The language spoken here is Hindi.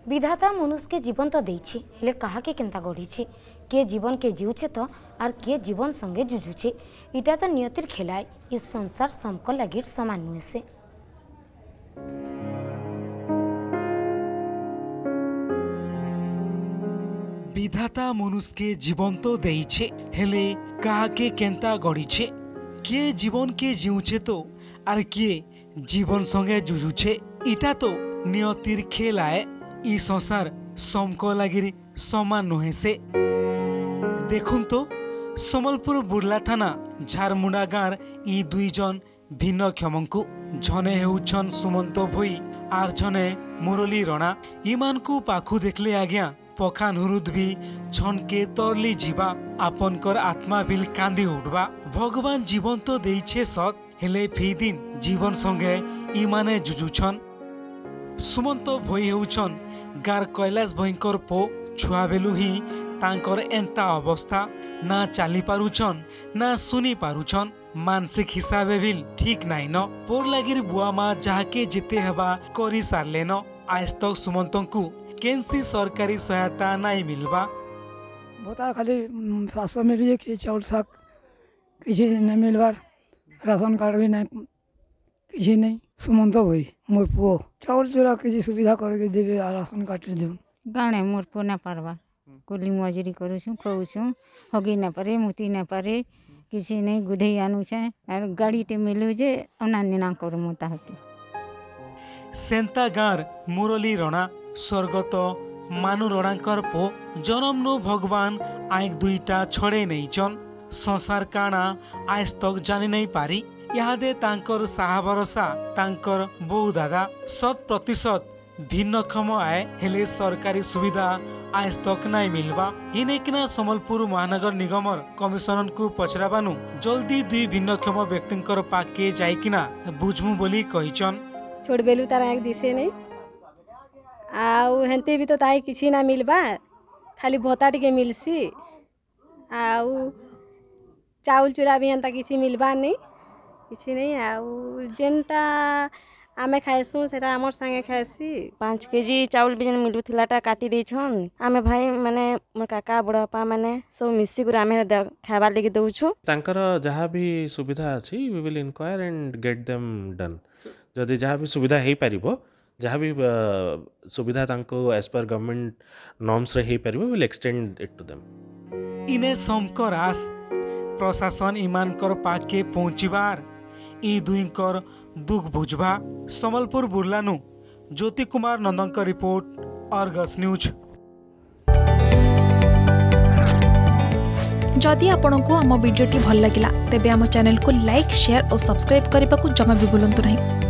विधाता मनुष्य के जीवन तो देइछे हेले कहा के केंता गढ़ीछे के जीवन के जीउछे तो आर के जीवन संगे जुझुछे इटा तो नियतिर खेलाए इस संसार समको लगी समान नुहे से। विधाता मनुष्य के जीवन तो देइछे हेले कहा के केंता गढ़ीछे के जीवन के जीउछे तो आर के जीवन संगे जुझुछे इटा तो नियतिर खेलाए ई संसार समको लगी समान नुहे से। देखुन तो समलपुर बुर्ला थाना झारमुंडा गाँर ई दुई जन भिन्नक्षम को जने हेउछन सुमंत भोई आर जने मुरली रणा इमान को पाखु देखले आज्ञा पखान हुरुद भी छनके तरली जीवा आपन कर आत्मा बिल कांदी उठवा। भगवान जीवन तो देइछे सत हेले फी दिन जीवन संगे इमाने जुझुछन। सुमंत भोई हेउछन गार कैलाश भयंकर पो छुआ बेलु ही तांकर एंता अवस्था ना चाली पारुछन ना सुनी पारुछन मानसिक हिसाबे भी ठीक नाइन पोर लागिर बुआ माँ जाके जेते हवा करी सारलेन आज तक सुमंत को केनसी सरकारी सहायता नाई मिलवा भोता खाली 700 मिलिए कि चाउल शाक किसी नहीं मिलवार राशन कार्ड भी नहीं किसी नहीं सुमंत भई मोर पुओ चाउल चूरा किसी सुविधा करके देवे राशन कार्ड देव गाणे मोर पुओ ना पारवा कुली मजूरी करूँ खाऊँ हगी ना पारे मुती ना पारे किसी नहीं गुधे आनुछे और गाड़ी टे मिलू जे अनानी ना करू मुता हकी। सेंता गाँर मुरली रणा स्वर्गत मानु रणांकर पो जन्म नो भगवान आइक दुईटा छड़े नहीं चन संसार काना आज तक जानी नहीं पारी यादे तांकर साहा भरोसा तांकर बो दादा 100% भिन्नक्षम आए हेले सरकारी सुविधा आज तक नहीं मिलवा इनेकिना समलपुर महानगर निगमर कमिशनर को पचराबानु जल्दी दुई भिन्नक्षम व्यक्ति पाके जाइकिना बुझमु बोली कहिचन। छोड़ बेलू तारा एक दिसे नहीं आउ हेंते भी तो ताई किसी ना मिलबा खाली भोता टिके मिलसी आउ चाउल चूरा भी हेंता किसी मिलबा नहीं किसी नहीं आउ जेनटा आमे खाएसु सेटा हमर संगे खाएसी 5 केजी चाउल भी मिलू थिलाटा काटी देछन आमे भाई माने मोर काका बड़पा माने सब मिसी गुरा आमे खाबा लेके दउछु तांकर जहाँ भी सुविधा अछि we will inquire and get them done जदि जहाँ भी सुविधा हे पारिबो जहाँ भी सुविधा तांको एज पर गवर्नमेंट नॉर्म्स रे हे पारिबो will extend it to them. इने समकर आस प्रशासन ईमानकर पाके पहुँचीबार ई दुईकर दुख बुझवा। समलपुर बुर्लानु ज्योति कुमार नंदंक रिपोर्ट अर्गस न्यूज। जदि आपंक आम भिडी भल लगा तेब आम चैनल को लाइक शेयर और सब्सक्राइब करने को जमा भी भूलु नहीं।